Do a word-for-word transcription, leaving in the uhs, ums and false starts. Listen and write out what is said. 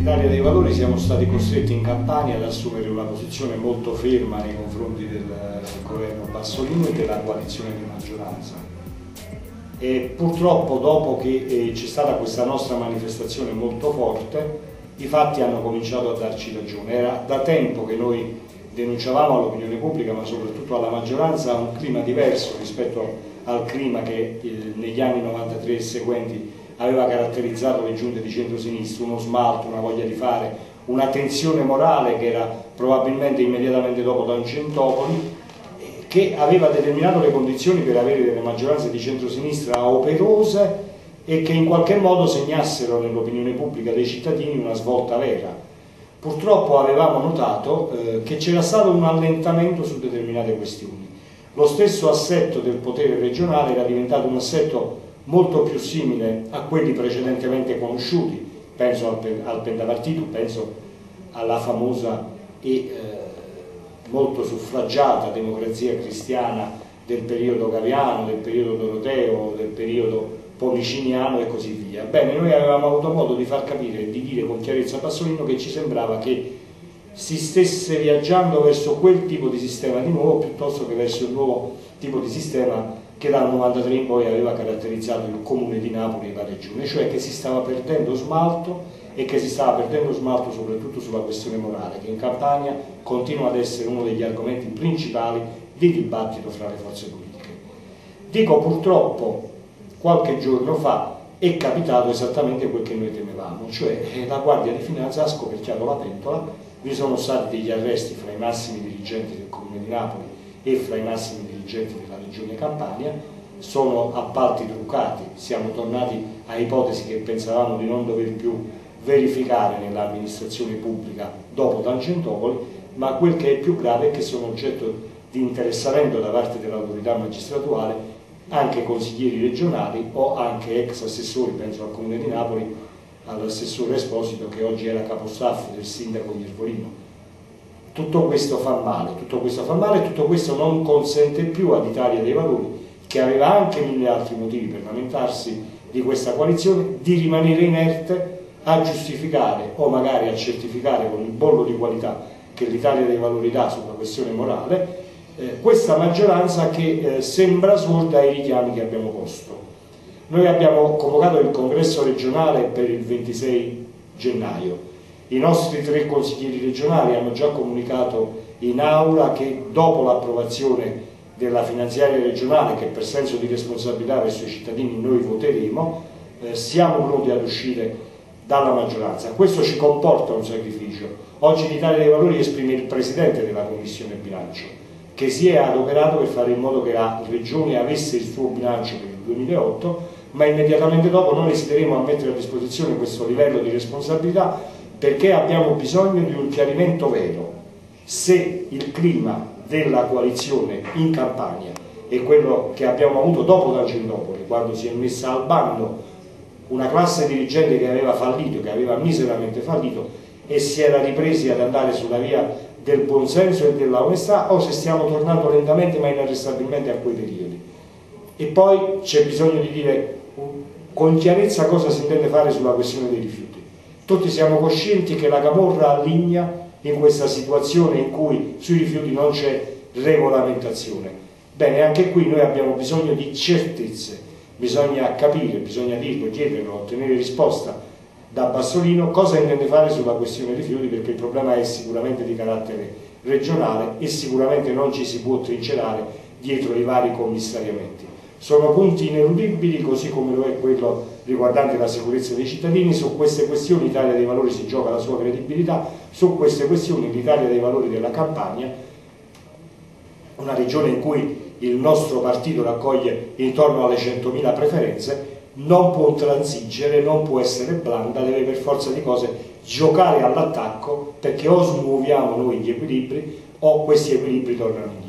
dell'Italia dei Valori siamo stati costretti in Campania ad assumere una posizione molto ferma nei confronti del, del governo Bassolino e della coalizione di maggioranza. E purtroppo dopo che eh, c'è stata questa nostra manifestazione molto forte, i fatti hanno cominciato a darci ragione. Era da tempo che noi denunciavamo all'opinione pubblica, ma soprattutto alla maggioranza, un clima diverso rispetto al clima che eh, negli anni novantatré e seguenti aveva caratterizzato le giunte di centro-sinistra, uno smalto, una voglia di fare, una tensione morale che era probabilmente immediatamente dopo Tangentopoli, eh, che aveva determinato le condizioni per avere delle maggioranze di centro-sinistra operose e che in qualche modo segnassero nell'opinione pubblica dei cittadini una svolta vera. Purtroppo avevamo notato eh, che c'era stato un allentamento su determinate questioni. Lo stesso assetto del potere regionale era diventato un assetto molto più simile a quelli precedentemente conosciuti, penso al, al pentapartito, penso alla famosa e eh, molto suffragiata democrazia cristiana del periodo Gaviano, del periodo Doroteo, del periodo Pomiciniano e così via. Bene, noi avevamo avuto modo di far capire e di dire con chiarezza a Bassolino che ci sembrava che si stesse viaggiando verso quel tipo di sistema di nuovo piuttosto che verso il nuovo tipo di sistema che dal novantatré in poi aveva caratterizzato il comune di Napoli e la regione, cioè che si stava perdendo smalto e che si stava perdendo smalto soprattutto sulla questione morale, che in Campania continua ad essere uno degli argomenti principali di dibattito fra le forze politiche. Dico purtroppo, qualche giorno fa è capitato esattamente quel che noi temevamo, cioè la Guardia di Finanza ha scoperchiato la pentola, vi sono stati degli arresti fra i massimi dirigenti del comune di Napoli e fra i massimi dirigenti della regione Campania, sono appalti truccati, siamo tornati a ipotesi che pensavamo di non dover più verificare nell'amministrazione pubblica dopo Tangentopoli, ma quel che è più grave è che sono oggetto di interessamento da parte dell'autorità magistratuale anche consiglieri regionali o anche ex assessori, penso al comune di Napoli, all'assessore Esposito che oggi era capostaff del sindaco Iervolino. Tutto questo fa male, tutto questo fa male e tutto questo non consente più all'Italia dei Valori, che aveva anche mille altri motivi per lamentarsi di questa coalizione, di rimanere inerte a giustificare o magari a certificare con il bollo di qualità che l'Italia dei Valori dà sulla questione morale, eh, questa maggioranza che eh, sembra sorda ai richiami che abbiamo posto. Noi abbiamo convocato il congresso regionale per il ventisei gennaio. I nostri tre consiglieri regionali hanno già comunicato in aula che dopo l'approvazione della finanziaria regionale, che per senso di responsabilità verso i cittadini noi voteremo, eh, siamo pronti ad uscire dalla maggioranza. Questo ci comporta un sacrificio. Oggi l'Italia dei Valori esprime il presidente della Commissione Bilancio, che si è adoperato per fare in modo che la regione avesse il suo bilancio per il duemilaotto, ma immediatamente dopo noi esiteremo a mettere a disposizione questo livello di responsabilità, perché abbiamo bisogno di un chiarimento vero. Se il clima della coalizione in Campania è quello che abbiamo avuto dopo Tangentopoli, quando si è messa al bando una classe dirigente che aveva fallito, che aveva miseramente fallito e si era ripresi ad andare sulla via del buonsenso e della onestà, o se stiamo tornando lentamente ma inarrestabilmente a quei periodi. E poi c'è bisogno di dire con chiarezza cosa si intende fare sulla questione dei rifiuti. Tutti siamo coscienti che la camorra alligna in questa situazione in cui sui rifiuti non c'è regolamentazione. Bene, anche qui noi abbiamo bisogno di certezze, bisogna capire, bisogna dirlo, chiederlo, ottenere risposta da Bassolino cosa intende fare sulla questione rifiuti, perché il problema è sicuramente di carattere regionale e sicuramente non ci si può trincerare dietro i vari commissariamenti. Sono punti ineludibili, così come lo è quello riguardante la sicurezza dei cittadini. Su queste questioni l'Italia dei Valori si gioca la sua credibilità, su queste questioni l'Italia dei Valori della Campania, una regione in cui il nostro partito raccoglie intorno alle centomila preferenze, non può transigere, non può essere blanda, deve per forza di cose giocare all'attacco, perché o smuoviamo noi gli equilibri o questi equilibri tornano in